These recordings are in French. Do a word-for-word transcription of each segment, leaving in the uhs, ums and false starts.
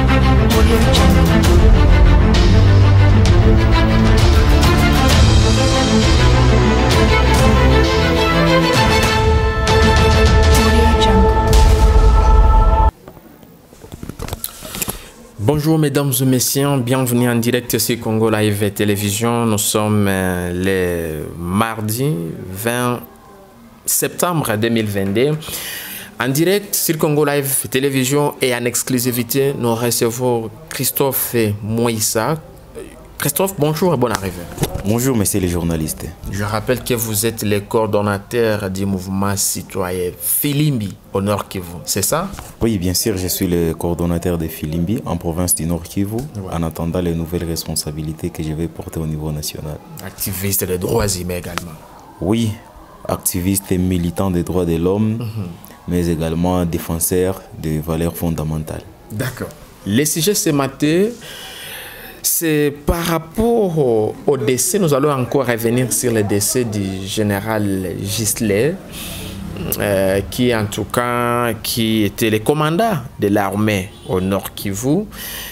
Bonjour mesdames et messieurs, bienvenue en direct sur Congo Live Télévision. Nous sommes euh, le mardi vingt septembre deux mille vingt-deux. En direct sur Congo Live Télévision et en exclusivité, nous recevons Christophe Moïsa. Christophe, bonjour et bonne arrivée. Bonjour, messieurs les journalistes. Je rappelle que vous êtes le coordonnateur du mouvement citoyen Filimbi au Nord Kivu, c'est ça? Oui, bien sûr, je suis le coordonnateur de Filimbi en province du Nord Kivu, ouais. En attendant les nouvelles responsabilités que je vais porter au niveau national. Activiste des droits humains également? Oui, activiste et militant des droits de l'homme, mm-hmm. mais également défenseur des valeurs fondamentales. D'accord. Le sujet ce matin, c'est par rapport au, au décès, nous allons encore revenir sur le décès du général Gisley, euh, qui en tout cas, qui était le commandant de l'armée au Nord Kivu.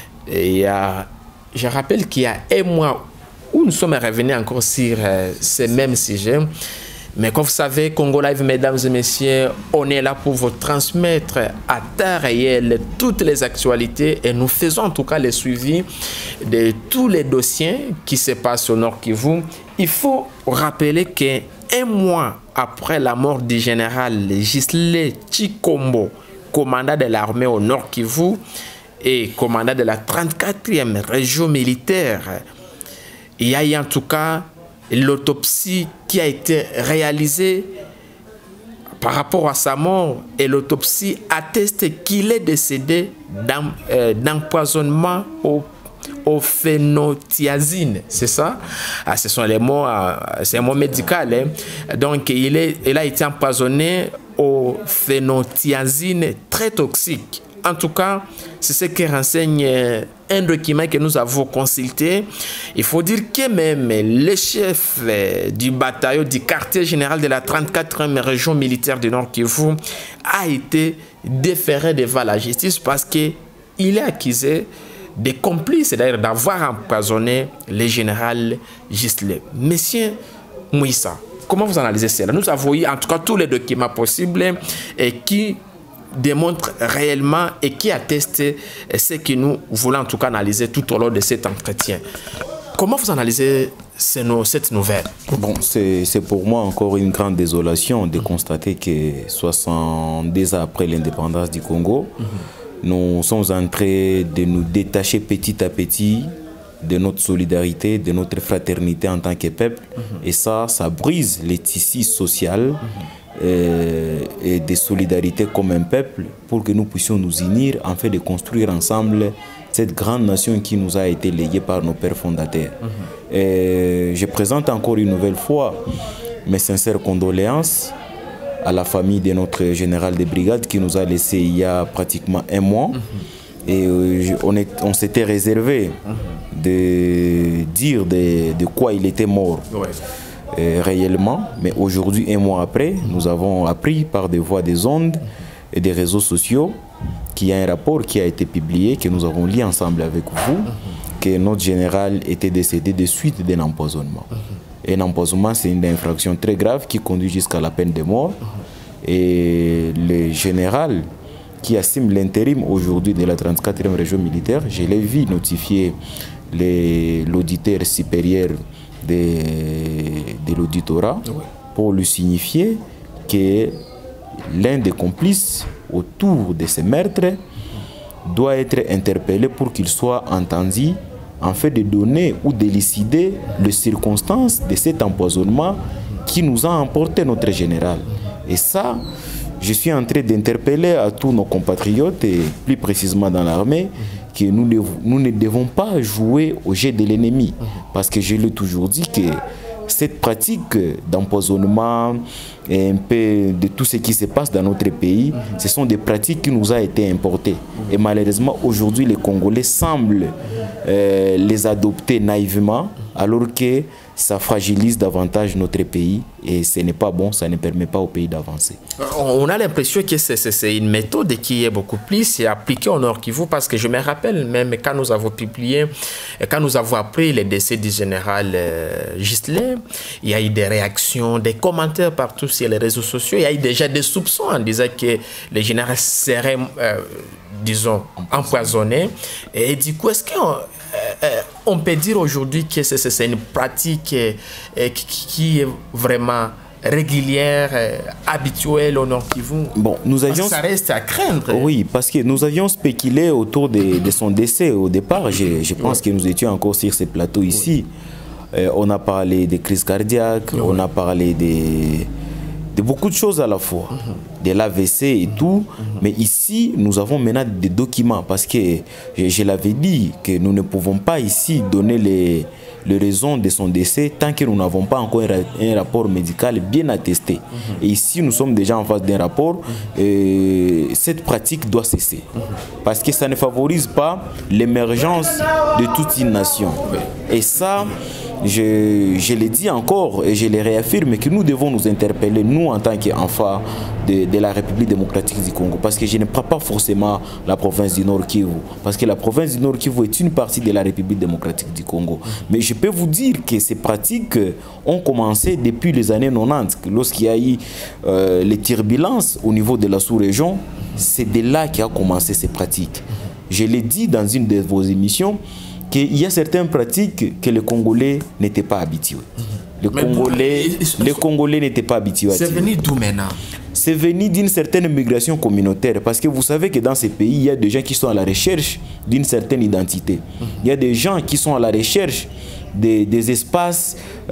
Et euh, je rappelle qu'il y a un mois où nous sommes revenus encore sur euh, ce même sujet. Mais comme vous savez, Congo Live, mesdames et messieurs, on est là pour vous transmettre à temps réel toutes les actualités et nous faisons en tout cas le suivi de tous les dossiers qui se passent au Nord Kivu. Il faut rappeler qu'un mois après la mort du général Gisley Tshilombo, commandant de l'armée au Nord Kivu et commandant de la trente-quatrième région militaire, il y a eu en tout cas l'autopsie qui a été réalisée par rapport à sa mort, et l'autopsie atteste qu'il est décédé d'empoisonnement euh, au, au phénothiazine, c'est ça? Ah, ce sont les mots, euh, c'est un mot médical. Hein? Donc il, est, il a été empoisonné au phénothiazine très toxique. En tout cas, c'est ce que renseigne un document que nous avons consulté. Il faut dire que même le chef du bataillon du quartier général de la trente-quatrième région militaire du Nord Kivu a été déféré devant la justice parce qu'il est accusé de complices, c'est-à-dire d'avoir empoisonné le général Gisley. Monsieur Moïsa, comment vous analysez cela? Nous avons eu en tout cas tous les documents possibles et qui démontre réellement et qui atteste ce que nous voulons en tout cas analyser tout au long de cet entretien. Comment vous analysez cette nouvelle? Bon, c'est pour moi encore une grande désolation de constater que soixante-deux ans après l'indépendance du Congo, mm-hmm. nous sommes en train de nous détacher petit à petit de notre solidarité, de notre fraternité en tant que peuple. Mm-hmm. Et ça, ça brise les tissus sociaux. Mm-hmm. Euh, et de solidarité comme un peuple pour que nous puissions nous unir en fait de construire ensemble cette grande nation qui nous a été léguée par nos pères fondateurs. Mm-hmm. Et je présente encore une nouvelle fois mes sincères condoléances à la famille de notre général de brigade qui nous a laissé il y a pratiquement un mois. Mm-hmm. Et euh, on, on s'était réservé mm-hmm. de dire de, de quoi il était mort. Ouais. Euh, réellement, mais aujourd'hui, un mois après, nous avons appris par des voies des ondes et des réseaux sociaux qu'il y a un rapport qui a été publié, que nous avons lu ensemble avec vous, que notre général était décédé de suite d'un empoisonnement. Et un empoisonnement, c'est une infraction très grave qui conduit jusqu'à la peine de mort. Et le général qui assume l'intérim aujourd'hui de la trente-quatrième région militaire, je l'ai vu notifier l'auditeur supérieur de, de l'auditorat oui. pour lui signifier que l'un des complices autour de ces meurtres doit être interpellé pour qu'il soit entendu en fait de donner ou d'élucider les circonstances de cet empoisonnement qui nous a emporté notre général. Et ça, je suis en train d'interpeller à tous nos compatriotes, et plus précisément dans l'armée, que nous ne, nous ne devons pas jouer au jeu de l'ennemi. Parce que je l'ai toujours dit que cette pratique d'empoisonnement et un peu de tout ce qui se passe dans notre pays, mm-hmm. ce sont des pratiques qui nous ont été importées. Mm-hmm. Et malheureusement, aujourd'hui, les Congolais semblent euh, les adopter naïvement, alors que ça fragilise davantage notre pays et ce n'est pas bon, ça ne permet pas au pays d'avancer. On a l'impression que c'est une méthode qui est beaucoup plus appliquée au Nord Kivu, parce que je me rappelle même quand nous avons publié, quand nous avons appris le décès du général euh, Gislet, il y a eu des réactions, des commentaires partout sur les réseaux sociaux, il y a eu déjà des soupçons en disant que le général serait, euh, disons, empoisonné. Et du coup, est-ce qu'on euh, on peut dire aujourd'hui que c'est une pratique euh, qui, qui est vraiment régulière, euh, habituelle au Nord Kivu? Bon, nous avions... Ça reste à craindre. Oui, parce que nous avions spéculé autour de, de son décès au départ. Je, je pense oui. que nous étions encore sur ces plateaux ici. Oui. Euh, on a parlé des crises cardiaques, oui. on a parlé des... de beaucoup de choses à la fois, mm-hmm. de l'A V C et tout, mm-hmm. mais ici, nous avons maintenant des documents, parce que je, je l'avais dit, que nous ne pouvons pas ici donner les, les raisons de son décès tant que nous n'avons pas encore un, un rapport médical bien attesté. Mm-hmm. Et ici, nous sommes déjà en face d'un rapport, mm-hmm. et cette pratique doit cesser, mm-hmm. parce que ça ne favorise pas l'émergence de toute une nation. Et ça... Je, je le dis encore et je le réaffirme que nous devons nous interpeller, nous en tant qu'enfants de, de la République démocratique du Congo, parce que je ne prends pas forcément la province du Nord Kivu, parce que la province du Nord Kivu est une partie de la République démocratique du Congo. Mais je peux vous dire que ces pratiques ont commencé depuis les années quatre-vingt-dix, lorsqu'il y a eu euh, les turbulences au niveau de la sous-région. C'est de là qu'a commencé ces pratiques. Je l'ai dit dans une de vos émissions, qu'il y a certaines pratiques que les Congolais n'étaient pas habitués. Les Congolais, les Congolais n'étaient pas habitués. C'est venu d'où maintenant? C'est venu d'une certaine migration communautaire. Parce que vous savez que dans ces pays, il y a des gens qui sont à la recherche d'une certaine identité. Il y a des gens qui sont à la recherche des, des espaces,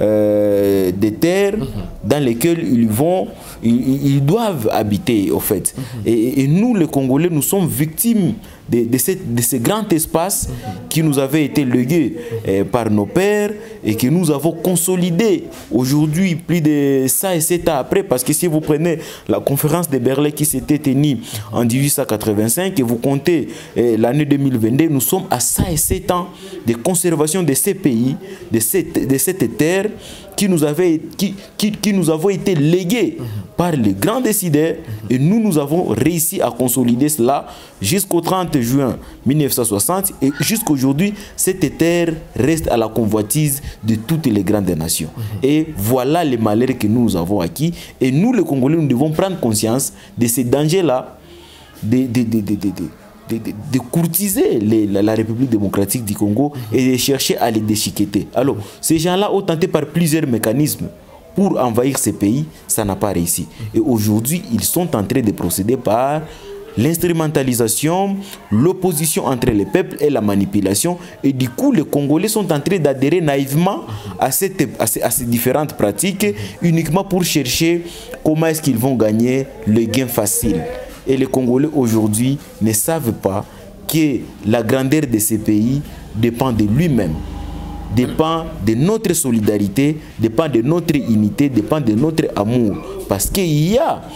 euh, des terres dans lesquels ils vont, ils, ils doivent habiter, au fait. Et, et nous, les Congolais, nous sommes victimes de, de, cette, de ces grands espaces qui nous avaient été légués euh, par nos pères et que nous avons consolidés aujourd'hui, plus de ça et sept ans après. Parce que si vous prenez la conférence de Berlin qui s'était tenue en mille huit cent quatre-vingt-cinq et vous comptez euh, l'année deux mille vingt-deux, nous sommes à ça et sept ans de conservation de ces pays, de cette, de cette terre qui nous, avait, qui, qui, qui nous avons été légués par les grands décideurs, et nous, nous avons réussi à consolider cela jusqu'au trente juin mille neuf cent soixante, et jusqu'aujourd'hui, cette terre reste à la convoitise de toutes les grandes nations. Et voilà les malheurs que nous avons acquis, et nous, les Congolais, nous devons prendre conscience de ces dangers-là, de, de, de, de, de, de De, de, de courtiser les, la, la République démocratique du Congo et de chercher à les déchiqueter. Alors, ces gens-là ont tenté par plusieurs mécanismes pour envahir ces pays, ça n'a pas réussi. Et aujourd'hui, ils sont en train de procéder par l'instrumentalisation, l'opposition entre les peuples et la manipulation. Et du coup, les Congolais sont en train d'adhérer naïvement à, cette, à, ces, à ces différentes pratiques uniquement pour chercher comment est-ce qu'ils vont gagner le gain facile. Et les Congolais aujourd'hui ne savent pas que la grandeur de ces pays dépend de lui-même, dépend de notre solidarité, dépend de notre unité, dépend de notre amour. Parce qu'il y a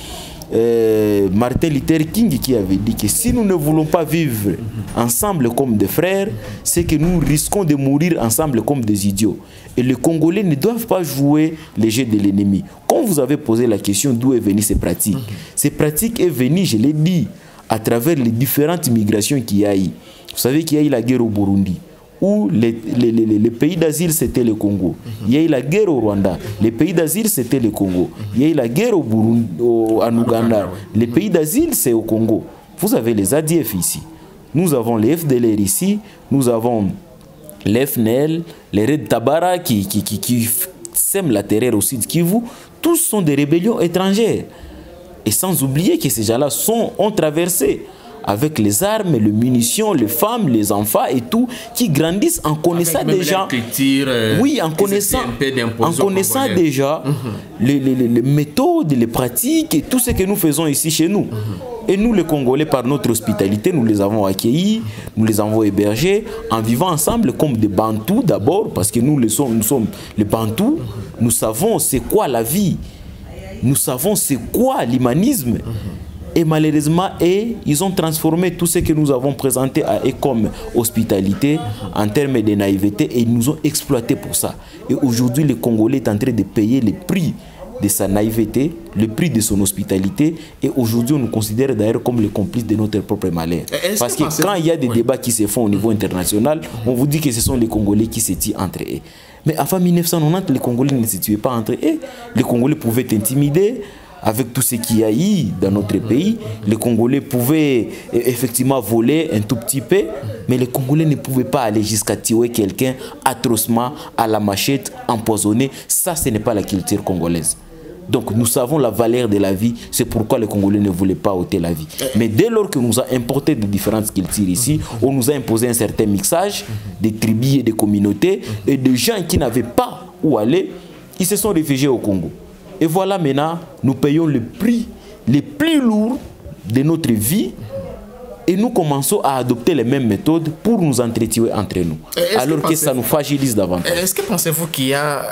euh, Martin Luther King qui avait dit que si nous ne voulons pas vivre ensemble comme des frères, c'est que nous risquons de mourir ensemble comme des idiots. Et les Congolais ne doivent pas jouer les jeux de l'ennemi. Quand vous avez posé la question d'où est venue ces pratiques, mm-hmm. ces pratiques est venue, je l'ai dit, à travers les différentes migrations qu'il y a eu. Vous savez qu'il y a eu la guerre au Burundi, où les, les, les, les pays d'asile c'était le Congo. Mm-hmm. Il y a eu la guerre au Rwanda, les pays d'asile c'était le Congo. Mm-hmm. Il y a eu la guerre au Burundi, au, en Ouganda, les pays d'asile c'est au Congo. Vous avez les A D F ici, nous avons les F D L R ici, nous avons les F N L, les Red Tabara qui, qui, qui, qui sèment la terreur au Sud Kivu, tous sont des rébellions étrangères. Et sans oublier que ces gens-là ont traversé avec les armes, les munitions, les femmes, les enfants et tout, qui grandissent en connaissant déjà, euh, oui, en connaissant, en connaissant déjà mm-hmm. les, les, les méthodes, les pratiques et tout ce que nous faisons ici chez nous. Mm-hmm. Et nous, les Congolais, par notre hospitalité, nous les avons accueillis, nous les avons hébergés, en vivant ensemble comme des Bantous d'abord, parce que nous, les sommes, nous sommes les Bantous, nous savons c'est quoi la vie. nous savons c'est quoi l'humanisme. Et malheureusement, et, ils ont transformé tout ce que nous avons présenté à eux comme hospitalité en termes de naïveté et ils nous ont exploité pour ça. Et aujourd'hui, le Congolais est en train de payer le prix de sa naïveté, le prix de son hospitalité. Et aujourd'hui, on nous considère d'ailleurs comme les complices de notre propre malheur. Parce que, que quand il y a des oui. débats qui se font au niveau international, on vous dit que ce sont les Congolais qui se tuent entre eux. Mais avant mille neuf cent quatre-vingt-dix, les Congolais ne se tuaient pas entre eux. Les Congolais pouvaient intimider. Avec tout ce qu'il y a eu dans notre pays, les Congolais pouvaient effectivement voler un tout petit peu, mais les Congolais ne pouvaient pas aller jusqu'à tuer quelqu'un atrocement à la machette, empoisonné. Ça, ce n'est pas la culture congolaise. Donc nous savons la valeur de la vie, c'est pourquoi les Congolais ne voulaient pas ôter la vie. Mais dès lors que nous avons importé de différentes cultures ici, on nous a imposé un certain mixage des tribus et des communautés, et des gens qui n'avaient pas où aller, ils se sont réfugiés au Congo. Et voilà maintenant, nous payons le prix le plus lourd de notre vie et nous commençons à adopter les mêmes méthodes pour nous entretuer entre nous. Alors que, que ça nous fragilise davantage. Est-ce que pensez-vous qu'il y a,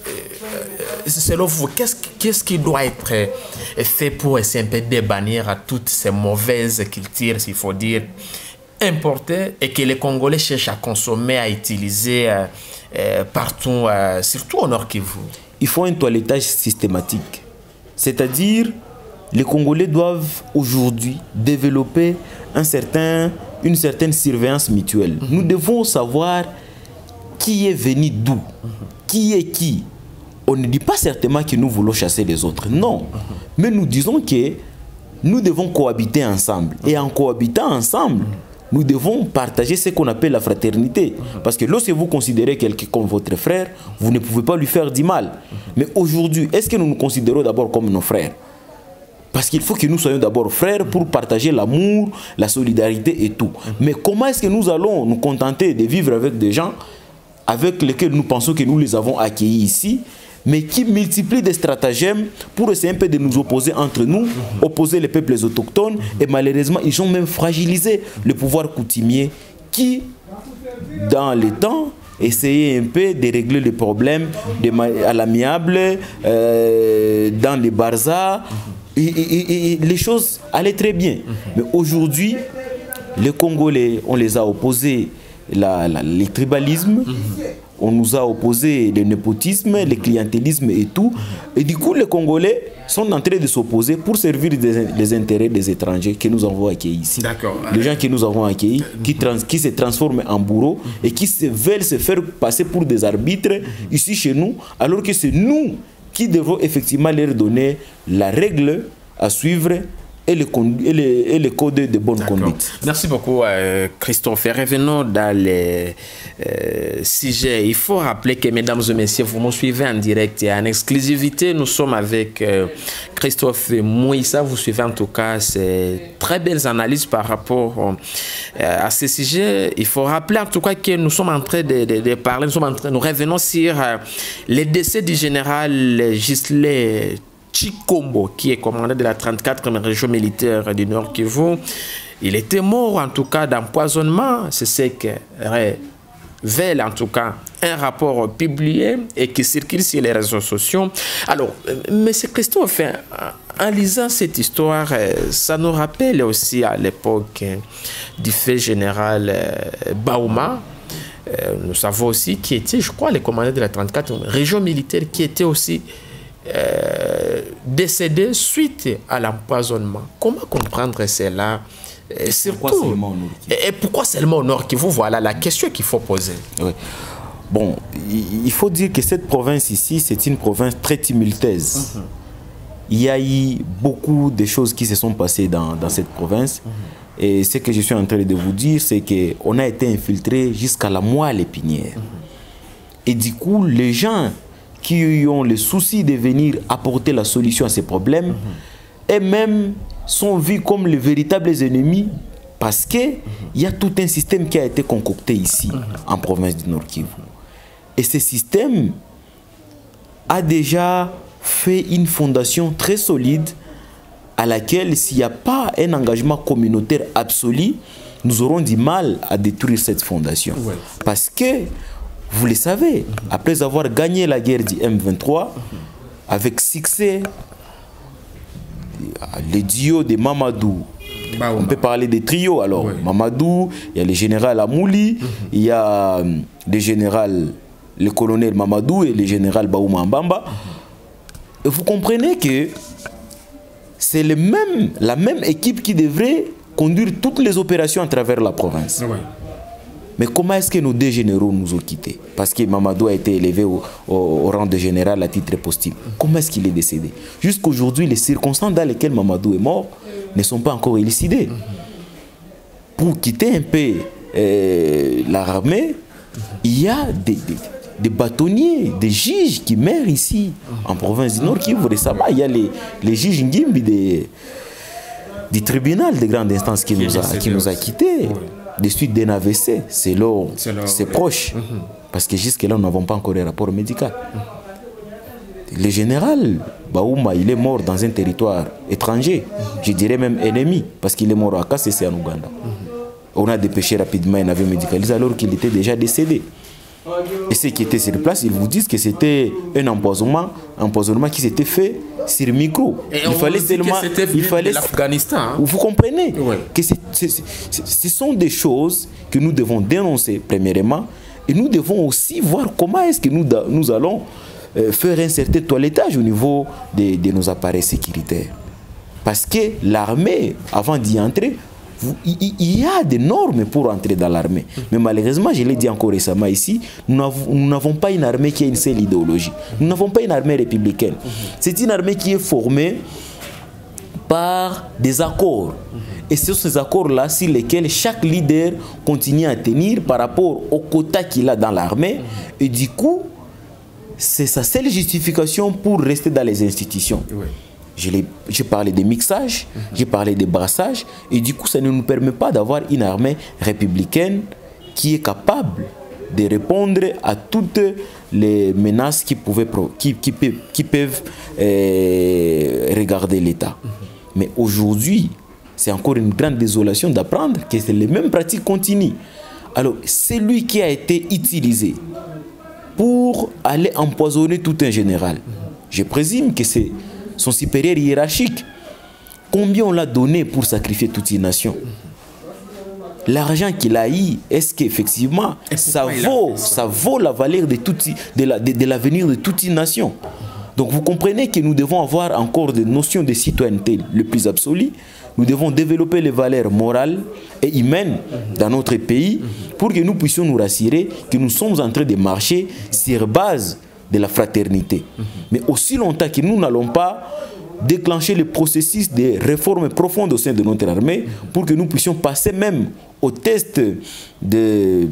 selon vous, qu'est-ce qu'est-ce qui doit être fait pour essayer un peu de bannir à toutes ces mauvaises cultures, s'il faut dire, importées et que les Congolais cherchent à consommer, à utiliser euh, euh, partout, euh, surtout au Nord Kivu? Il faut un toilettage systématique. C'est-à-dire, les Congolais doivent aujourd'hui développer un certain, une certaine surveillance mutuelle. Mm-hmm. Nous devons savoir qui est venu d'où, mm-hmm. qui est qui. On ne dit pas certainement que nous voulons chasser les autres, non. Mm-hmm. Mais nous disons que nous devons cohabiter ensemble. Mm-hmm. Et en cohabitant ensemble, mm-hmm. nous devons partager ce qu'on appelle la fraternité. Parce que lorsque vous considérez quelqu'un comme votre frère, vous ne pouvez pas lui faire du mal. Mais aujourd'hui, est-ce que nous nous considérons d'abord comme nos frères? Parce qu'il faut que nous soyons d'abord frères pour partager l'amour, la solidarité et tout. Mais comment est-ce que nous allons nous contenter de vivre avec des gens avec lesquels nous pensons que nous les avons accueillis ici, mais qui multiplient des stratagèmes pour essayer un peu de nous opposer entre nous, opposer les peuples autochtones, et malheureusement, ils ont même fragilisé le pouvoir coutumier qui, dans le temps, essayait un peu de régler les problèmes de à l'amiable, euh, dans les barzars, et, et, et, et les choses allaient très bien. Mais aujourd'hui, les Congolais, on les a opposés la, la, le tribalisme, on nous a opposé le népotisme, le clientélisme et tout. Et du coup, les Congolais sont en train de s'opposer pour servir des, les intérêts des étrangers que nous avons accueillis ici. Les gens que nous avons accueillis, qui, trans, qui se transforment en bourreaux et qui se, veulent se faire passer pour des arbitres ici chez nous, alors que c'est nous qui devons effectivement leur donner la règle à suivre et le, et le, et le code de bonne conduite. Merci beaucoup, euh, Christophe. Revenons dans les euh, sujets. Il faut rappeler que, mesdames et messieurs, vous nous suivez en direct et en exclusivité. Nous sommes avec euh, Christophe Mouissa. Vous suivez en tout cas ces très belles analyses par rapport euh, à ces sujets. Il faut rappeler en tout cas que nous sommes en train de, de, de parler, nous, sommes en train, nous revenons sur euh, les décès du général Ghislain Tshilombo, qui est commandant de la trente-quatrième région militaire du Nord Kivu. Il était mort en tout cas d'empoisonnement. C'est ce que révèle en tout cas un rapport publié et qui circule sur les réseaux sociaux. Alors, M. Christophe, en lisant cette histoire, ça nous rappelle aussi à l'époque du fait général Baouma. Nous savons aussi qui était, je crois, le commandant de la trente-quatrième région militaire, qui était aussi Euh, décédé suite à l'empoisonnement. Comment comprendre cela? Et surtout, pourquoi seulement au Nord Kivu? Et pourquoi seulement au Nord Kivu? Voilà la question qu'il faut poser. Oui. Bon, il faut dire que cette province ici, c'est une province très tumultueuse. Mm-hmm. Il y a eu beaucoup de choses qui se sont passées dans, dans cette province. Mm-hmm. Et ce que je suis en train de vous dire, c'est qu'on a été infiltré jusqu'à la moelle épinière. Mm-hmm. Et du coup, les gens qui ont le souci de venir apporter la solution à ces problèmes, mm-hmm. et même sont vus comme les véritables ennemis parce qu'il mm-hmm. y a tout un système qui a été concocté ici, mm-hmm. en province du Nord Kivu. Et ce système a déjà fait une fondation très solide à laquelle, s'il n'y a pas un engagement communautaire absolu, nous aurons du mal à détruire cette fondation. Ouais. Parce que vous le savez, après avoir gagné la guerre du M vingt-trois, avec succès le duo de Mamadou. Bah, on peut parler des trios. Alors, oui. Mamadou, il y a le général Amouli, mm-hmm. il y a le général, le colonel Mamadou et le général Baouma Mbamba. Mm-hmm. Et vous comprenez que c'est le même, la même équipe qui devrait conduire toutes les opérations à travers la province. Oui. Mais comment est-ce que nos deux généraux nous ont quittés? Parce que Mamadou a été élevé au, au, au rang de général à titre posthume. Comment est-ce qu'il est décédé? Jusqu'aujourd'hui, les circonstances dans lesquelles Mamadou est mort ne sont pas encore élucidées. Pour quitter un peu euh, l'armée, il y a des, des, des bâtonniers, des juges qui meurent ici, en province du Nord, qui ouvrent récemment. Il y a les, les juges Ngimbi des, du tribunal de grande instance qui, qui nous a, qui nous a quittés. Oui. De suite d'un A V C, c'est leur, c'est proche. Mm-hmm. Parce que jusque-là, nous n'avons pas encore de rapport médical. Mm-hmm. Le général Baouma, il est mort dans un territoire étranger, mm-hmm. je dirais même ennemi, parce qu'il est mort à Kasese en Ouganda. Mm-hmm. On a dépêché rapidement un avion médicalisé alors qu'il était déjà décédé. Et ceux qui étaient sur place, ils vous disent que c'était un empoisonnement, un empoisonnement qui s'était fait sur micro. Et il fallait tellement, il fallait l'Afghanistan. Hein? Vous comprenez oui. que c'est, c'est, c'est, ce sont des choses que nous devons dénoncer premièrement, et nous devons aussi voir comment est-ce que nous, nous allons euh, faire un certain toilettage au niveau de, de nos appareils sécuritaires. Parce que l'armée, avant d'y entrer, il y a des normes pour entrer dans l'armée. Mais malheureusement, je l'ai dit encore récemment ici, nous n'avons pas une armée qui a une seule idéologie. Nous n'avons pas une armée républicaine. C'est une armée qui est formée par des accords. Et ce sont ces accords-là sur lesquels chaque leader continue à tenir par rapport au quota qu'il a dans l'armée. Et du coup, c'est sa seule justification pour rester dans les institutions. Oui. J'ai parlé de mixage, mm-hmm. j'ai parlé de brassage, et du coup, ça ne nous permet pas d'avoir une armée républicaine qui est capable de répondre à toutes les menaces qui, pouvaient, qui, qui, qui peuvent euh, regarder l'État. Mm-hmm. Mais aujourd'hui, c'est encore une grande désolation d'apprendre que les mêmes pratiques continuent. Alors, celui qui a été utilisé pour aller empoisonner tout un général, mm-hmm. je présume que c'est son supérieur hiérarchique. Combien on l'a donné pour sacrifier toute une nation? L'argent qu'il a eu, est-ce qu'effectivement ça vaut, ça vaut la valeur de, toute, de, la, de, de l'avenir de toute une nation? Donc vous comprenez que nous devons avoir encore des notions de citoyenneté le plus absolue. Nous devons développer les valeurs morales et humaines dans notre pays pour que nous puissions nous rassurer que nous sommes en train de marcher sur base de la fraternité. Mm-hmm. Mais aussi longtemps que nous n'allons pas déclencher le processus de réformes profondes au sein de notre armée pour que nous puissions passer même au test de,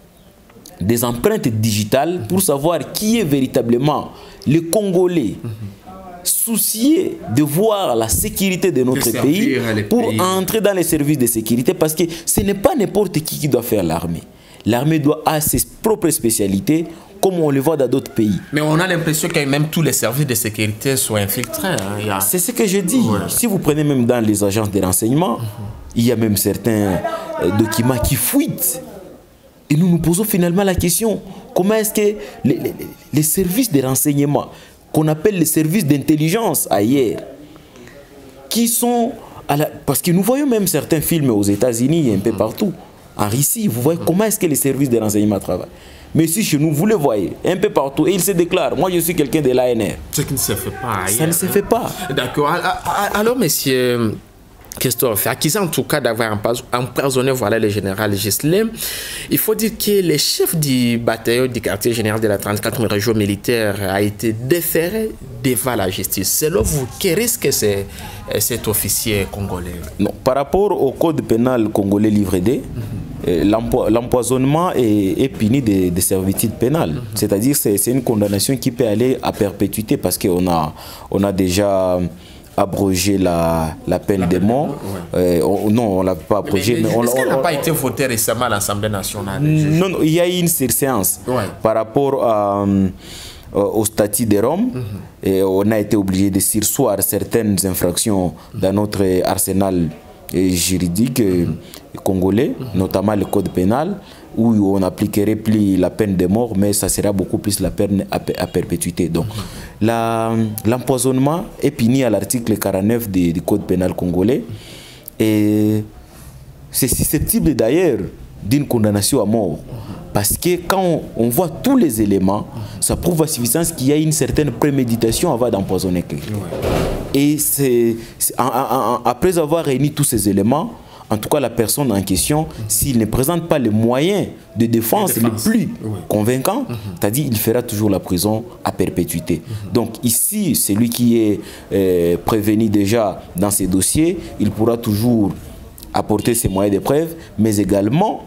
des empreintes digitales pour savoir qui est véritablement le Congolais mm-hmm. soucié de voir la sécurité de notre de pays pour pays. entrer dans les services de sécurité, parce que ce n'est pas n'importe qui qui doit faire l'armée. L'armée doit avoir ses propres spécialités, comme on le voit dans d'autres pays. Mais on a l'impression que même tous les services de sécurité sont infiltrés. Hein. A... C'est ce que je dis. Ouais. Si vous prenez même dans les agences de renseignement, mm-hmm. il y a même certains euh, documents qui fuitent. Et nous nous posons finalement la question, comment est-ce que les, les, les services de renseignement, qu'on appelle les services d'intelligence ailleurs, qui sont... À la... Parce que nous voyons même certains films aux États-Unis et un peu partout, en Russie, vous voyez comment est-ce que les services de renseignement travaillent. Mais si chez nous, vous le voyez, un peu partout, et il se déclare, moi je suis quelqu'un de l'A N R. Ce qui ne se fait pas ailleurs. Ça ne se fait pas. D'accord. Alors, monsieur Christophe, accusé en tout cas d'avoir empoisonné voilà, le général Gisley, il faut dire que le chef du bataillon du quartier général de la trente-quatrième région militaire a été déféré devant la justice. Selon vous, quel risque c'est cet officier congolais? Non, par rapport au code pénal congolais livre D, mm-hmm. l'empoisonnement est, est puni de, de servitude pénale. Mm-hmm. C'est-à-dire que c'est une condamnation qui peut aller à perpétuité, parce qu'on a, on a déjà abrogé la, la peine la de mort. Ouais. Euh, on, non, on ne l'a pas abrogé. Mais, mais, mais est-ce qu'elle n'a pas été votée récemment à l'Assemblée nationale? Non, non, il y a eu une surséance ouais. par rapport à... Euh, au statut de Rome, mm-hmm. et on a été obligé de surseoir certaines infractions dans notre arsenal juridiques euh, congolais, mm-hmm. notamment le code pénal, où on n'appliquerait plus la peine de mort, mais ça sera beaucoup plus la peine à, à perpétuité. Donc, mm-hmm. l'empoisonnement est puni à l'article quarante-neuf du, du code pénal congolais, et c'est susceptible d'ailleurs d'une condamnation à mort. Parce que quand on, on voit tous les éléments, ça prouve à suffisance qu'il y a une certaine préméditation avant d'empoisonner quelqu'un. Ouais. Et c'est, après avoir réuni tous ces éléments, en tout cas la personne en question, s'il ne présente pas les moyens de défense, les plus ouais. convaincants, mm-hmm. c'est-à-dire il fera toujours la prison à perpétuité. Mm-hmm. Donc ici, celui qui est euh, prévenu déjà dans ces dossiers, il pourra toujours apporter ses moyens de preuve, mais également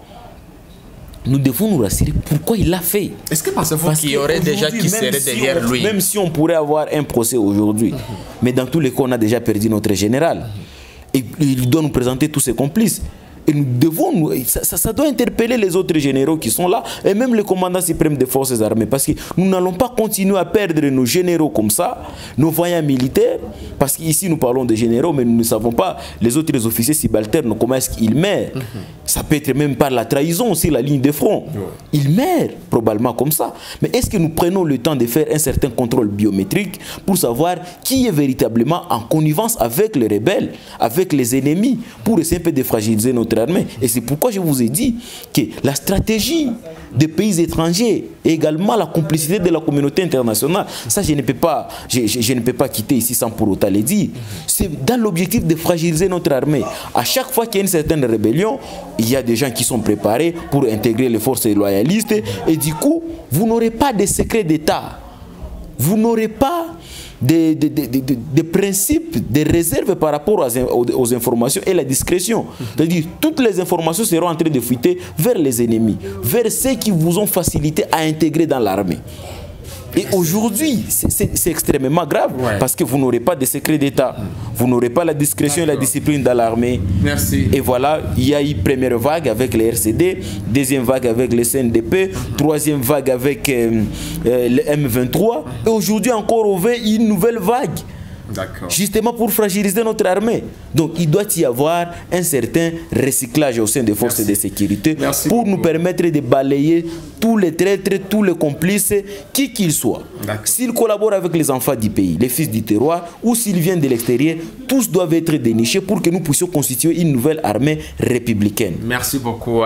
nous devons nous rassurer pourquoi il l'a fait. Est-ce que pensez-vous qu'il y aurait déjà qui serait derrière si on, lui? Même si on pourrait avoir un procès aujourd'hui, mm-hmm. mais dans tous les cas, on a déjà perdu notre général. Mm-hmm. Et il doit nous présenter tous ses complices. Et nous devons, ça, ça, ça doit interpeller les autres généraux qui sont là, et même le commandant suprême des forces armées, parce que nous n'allons pas continuer à perdre nos généraux comme ça, nos voyants militaires, parce qu'ici nous parlons des généraux, mais nous ne savons pas les autres officiers subalternes, comment est-ce qu'ils meurent. Mm-hmm. Ça peut être même par la trahison aussi, la ligne de front. Ouais. Ils meurent probablement comme ça. Mais est-ce que nous prenons le temps de faire un certain contrôle biométrique pour savoir qui est véritablement en connivence avec les rebelles, avec les ennemis, pour essayer un peu de fragiliser notre armée? Et c'est pourquoi je vous ai dit que la stratégie des pays étrangers et également la complicité de la communauté internationale, ça je ne peux pas, je, je, je ne peux pas quitter ici sans pour autant le dire. C'est dans l'objectif de fragiliser notre armée. À chaque fois qu'il y a une certaine rébellion, il y a des gens qui sont préparés pour intégrer les forces loyalistes, et du coup, vous n'aurez pas de secret d'État. Vous n'aurez pas des, des, des, des, des principes, des réserves par rapport aux, aux, aux informations et la discrétion. C'est-à-dire toutes les informations seront en train de fuiter vers les ennemis, vers ceux qui vous ont facilité à intégrer dans l'armée. Et aujourd'hui, c'est extrêmement grave, ouais. parce que vous n'aurez pas de secret d'État, vous n'aurez pas la discrétion et la discipline dans l'armée. Merci. Et voilà, il y a eu première vague avec les R C D, deuxième vague avec les C N D P, mm-hmm. troisième vague avec euh, euh, le M vingt-trois, et aujourd'hui encore on veut une nouvelle vague. Justement pour fragiliser notre armée. Donc il doit y avoir un certain recyclage au sein des forces Merci. de sécurité Merci pour beaucoup. nous permettre de balayer tous les traîtres, tous les complices, qui qu'ils soient. S'ils collaborent avec les enfants du pays, les fils du terroir, ou s'ils viennent de l'extérieur, tous doivent être dénichés pour que nous puissions constituer une nouvelle armée républicaine. Merci beaucoup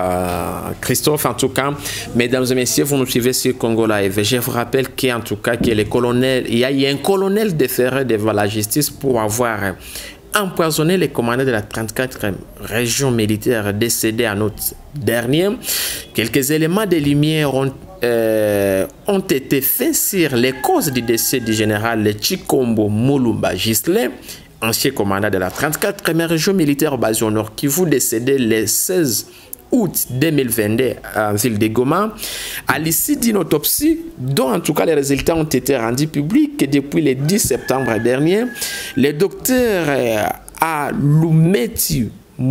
à Christophe. En tout cas, mesdames et messieurs, vous nous suivez sur Congo Live. Je vous rappelle qu'en tout cas, que les colonels, il y a, il y a un colonel déféré devant la justice pour avoir empoisonné les commandants de la trente-quatrième région militaire décédée en août dernier. Quelques éléments de lumière ont, euh, ont été faits sur les causes du décès du général Chikombo Mulumba Gisle, ancien commandant de la trente-quatrième région militaire basée au Nord Kivu, décédé le seize août deux mille vingt-deux en ville de Goma, à l'issue d'une autopsie dont en tout cas les résultats ont été rendus publics depuis le dix septembre dernier. Le docteur Alumeti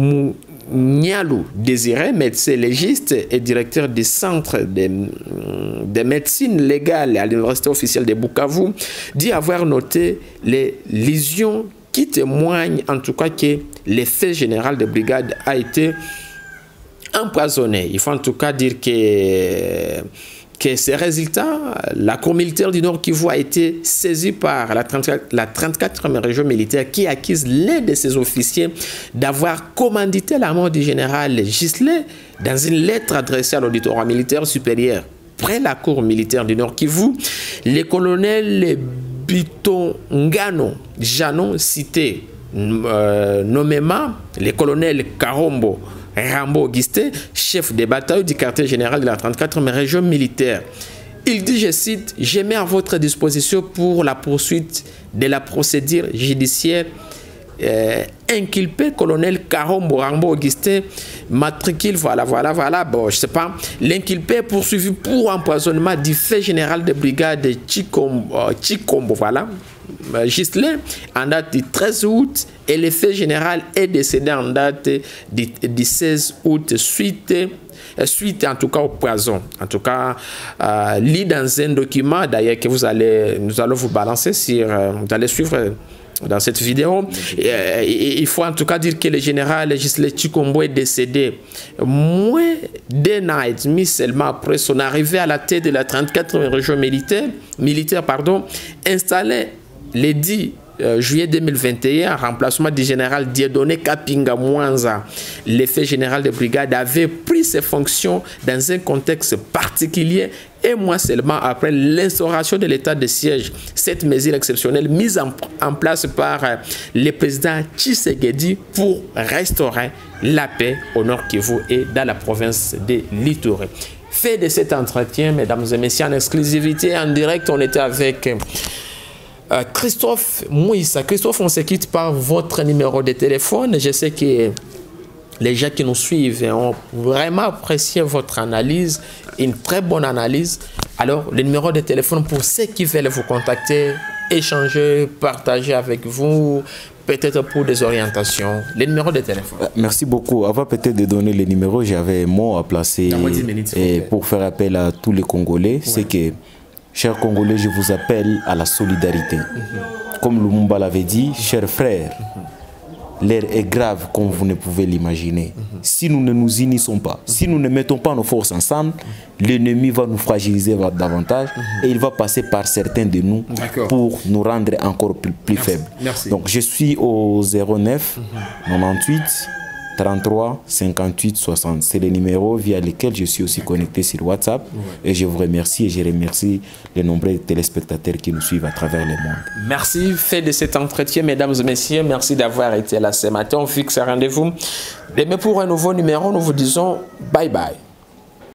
Nyalou Désiré, médecin légiste et directeur du centre de, de médecine légale à l'université officielle de Bukavu, dit avoir noté les lésions qui témoignent en tout cas que l'effet général de brigade a été empoisonné. Il faut en tout cas dire que, que ces résultats, la Cour militaire du Nord Kivu a été saisie par la, la trente-quatrième région militaire qui accuse l'un de ses officiers d'avoir commandité la mort du général Gisle dans une lettre adressée à l'auditorat militaire supérieur. Près la Cour militaire du Nord Kivu, le colonel Bitongano Janon cité euh, nommément le colonel Karombo Rambo Augustin, chef des batailles du quartier général de la trente-quatrième région militaire. Il dit, je cite, « Je mets à votre disposition pour la poursuite de la procédure judiciaire euh, inculpé colonel Karombo Rambo Augustin, matricule, voilà, voilà, voilà, bon, je sais pas, l'inculpé est poursuivi pour empoisonnement du fait général de brigade de Chikombo, euh, Chikombo, voilà, Gisle, en date du treize août, et le fait général est décédé en date du, du seize août, suite, suite en tout cas au poison. En tout cas, euh, lit dans un document, d'ailleurs, que vous allez, nous allons vous balancer sur, euh, vous allez suivre dans cette vidéo. Et, euh, il faut en tout cas dire que le général Ghislain Tshilombo est décédé moins d'un an et demi seulement après son arrivée à la tête de la trente-quatrième région militaire, militaire pardon, installée le dix juillet deux mille vingt et un, en remplacement du général Dieudonné Kapinga Mwanza. L'effet général de brigade avait pris ses fonctions dans un contexte particulier et mois seulement après l'instauration de l'état de siège. Cette mesure exceptionnelle mise en, en place par euh, le président Tshisekedi pour restaurer la paix au Nord Kivu et dans la province de l'Ituri. Fait de cet entretien, mesdames et messieurs, en exclusivité, en direct, on était avec euh, Christophe Mouissa. Christophe, on se quitte par votre numéro de téléphone. Je sais que les gens qui nous suivent ont vraiment apprécié votre analyse, une très bonne analyse. Alors, le numéro de téléphone pour ceux qui veulent vous contacter, échanger, partager avec vous, peut-être pour des orientations. Le numéro de téléphone. Merci beaucoup. Avant peut-être de donner le numéro, j'avais un mot à placer minutes, et pour faire appel à tous les Congolais. Ouais. C'est que, chers Congolais, je vous appelle à la solidarité. Mm-hmm. Comme Lumumba l'avait dit, chers frères, mm-hmm. l'air est grave comme vous ne pouvez l'imaginer. Mm-hmm. Si nous ne nous unissons pas, mm-hmm. si nous ne mettons pas nos forces ensemble, mm-hmm. l'ennemi va nous fragiliser davantage mm-hmm. et il va passer par certains de nous pour nous rendre encore plus, plus Merci. faibles. Merci. Donc je suis au zéro neuf quatre-vingt-huit trente-trois cinquante-huit soixante. C'est le numéro via lequel je suis aussi connecté sur WhatsApp. Ouais. Et je vous remercie et je remercie les nombreux téléspectateurs qui nous suivent à travers le monde. Merci, fait de cet entretien, mesdames et messieurs. Merci d'avoir été là ce matin. On fixe un rendez-vous demain pour un nouveau numéro. Nous vous disons bye bye.